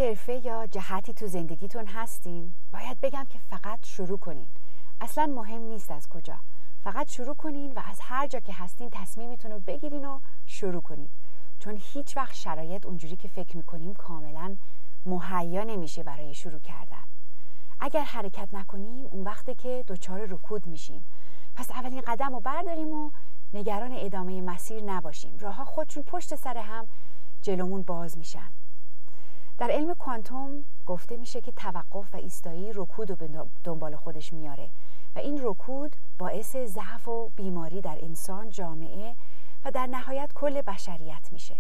حرفه یا جهتی تو زندگیتون هستین، باید بگم که فقط شروع کنین. اصلا مهم نیست از کجا، فقط شروع کنین و از هر جا که هستین تصمیمتون رو بگیرین و شروع کنین. چون هیچ وقت شرایط اونجوری که فکر میکنیم کاملا مهیا نمیشه برای شروع کردن. اگر حرکت نکنیم اون وقته که دچار رکود میشیم. پس اولین قدم رو برداریم و نگران ادامه مسیر نباشیم. راهها خودشون پشت سر هم جلومون باز میشن. در علم کوانتوم گفته میشه که توقف و ایستایی رکود رو به دنبال خودش میاره و این رکود باعث ضعف و بیماری در انسان، جامعه و در نهایت کل بشریت میشه.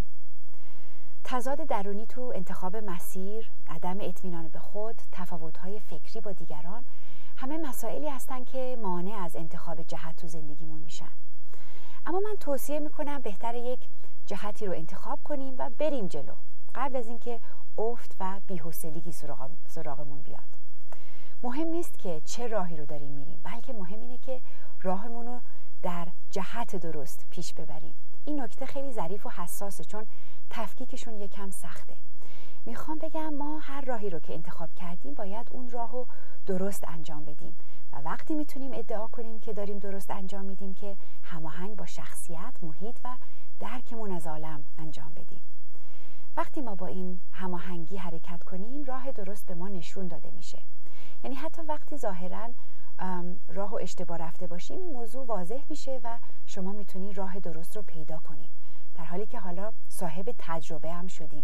تضاد درونی تو انتخاب مسیر، عدم اطمینان به خود، تفاوت‌های فکری با دیگران، همه مسائلی هستن که مانع از انتخاب جهت تو زندگیمون میشن. اما من توصیه میکنم بهتره یک جهتی رو انتخاب کنیم و بریم جلو قبل از اینکه افت و بی‌حوصلگی سراغمون بیاد. مهم نیست که چه راهی رو داریم میریم، بلکه مهم اینه که راهمون رو در جهت درست پیش ببریم. این نکته خیلی ظریف و حساسه چون تفکیکشون یکم سخته. میخوام بگم ما هر راهی رو که انتخاب کردیم باید اون راهو درست انجام بدیم و وقتی میتونیم ادعا کنیم که داریم درست انجام میدیم که هماهنگ با شخصیت، محیط و درکمون از عالم انجام بدیم. وقتی ما با این هماهنگی حرکت کنیم راه درست به ما نشون داده میشه. یعنی حتی وقتی ظاهراً راهو اشتباه رفته باشیم این موضوع واضح میشه و شما میتونید راه درست رو پیدا کنید در حالی که حالا صاحب تجربه هم شدیم.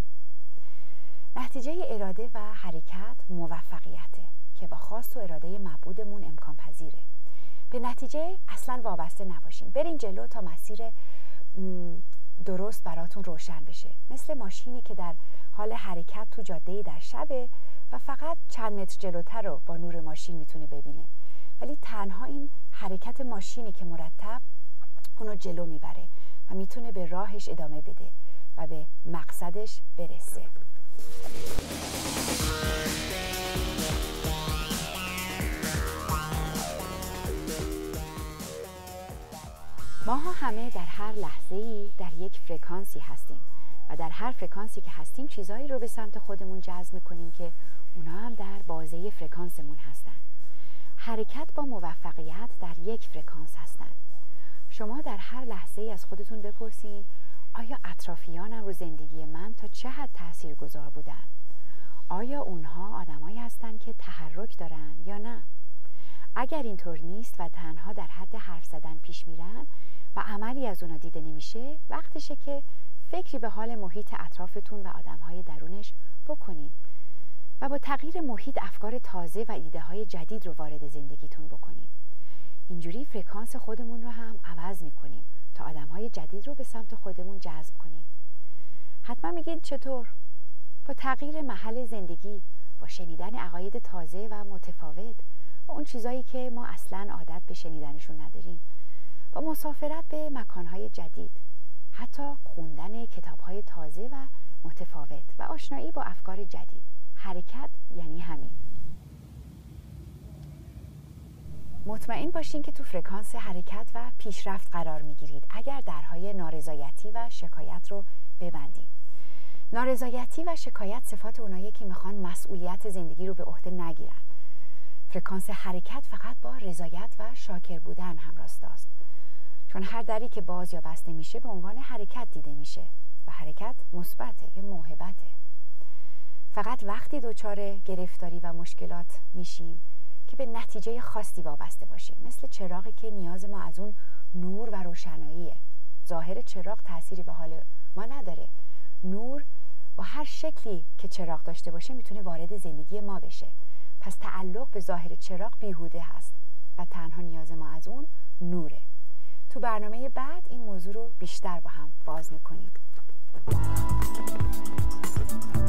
نتیجه اراده و حرکت موفقیته که با خواست و اراده معبودمون امکان پذیره. به نتیجه اصلا وابسته نباشین، برین جلو تا مسیر درست براتون روشن بشه. مثل ماشینی که در حال حرکت تو جاده‌ای در شبه و فقط چند متر جلوتر رو با نور ماشین میتونه ببینه، ولی تنها این حرکت ماشینی که مرتب اونو جلو میبره و میتونه به راهش ادامه بده و به مقصدش برسه. ما همه در هر لحظه‌ای در یک فرکانسی هستیم و در هر فرکانسی که هستیم چیزایی رو به سمت خودمون جذب می‌کنیم که اونا هم در بازه فرکانسمون هستن. حرکت با موفقیت در یک فرکانس هستن. شما در هر لحظه‌ای از خودتون بپرسین آیا اطرافیانم رو زندگی من تا چه حد تاثیرگذار بودن؟ آیا اونها آدمایی هستن که تحرک دارن یا نه؟ اگر اینطور نیست و تنها در حد حرف زدن پیش میرن و عملی از اونا دیده نمیشه، وقتشه که فکری به حال محیط اطرافتون و آدمهای درونش بکنین و با تغییر محیط افکار تازه و ایده‌های جدید رو وارد زندگیتون بکنین. اینجوری فرکانس خودمون رو هم عوض میکنیم تا آدمهای جدید رو به سمت خودمون جذب کنیم. حتما میگین چطور؟ با تغییر محل زندگی، با شنیدن عقاید تازه و متفاوت، با اون چیزایی که ما اصلاً عادت به شنیدنشون نداریم، با مسافرت به مکانهای جدید، حتی خوندن کتابهای تازه و متفاوت و آشنایی با افکار جدید. حرکت یعنی همین. مطمئن باشین که تو فرکانس حرکت و پیشرفت قرار میگیرید اگر درهای نارضایتی و شکایت رو ببندید. نارضایتی و شکایت صفات اونایی که میخوان مسئولیت زندگی رو به عهده نگیرن. فرکانس حرکت فقط با رضایت و شاکر بودن همراستاست. چون هر دری که باز یا بسته میشه به عنوان حرکت دیده میشه و حرکت مثبته یا موهبته. فقط وقتی دچار گرفتاری و مشکلات میشیم که به نتیجه خاصی وابسته باشیم، مثل چراغی که نیاز ما از اون نور و روشناییه. ظاهر چراغ تأثیری به حال ما نداره. نور با هر شکلی که چراغ داشته باشه میتونه وارد زندگی ما بشه. پس تعلق به ظاهر چراغ بیهوده هست و تنها نیاز ما از اون نوره. تو برنامه بعد این موضوع رو بیشتر با هم باز میکنیم.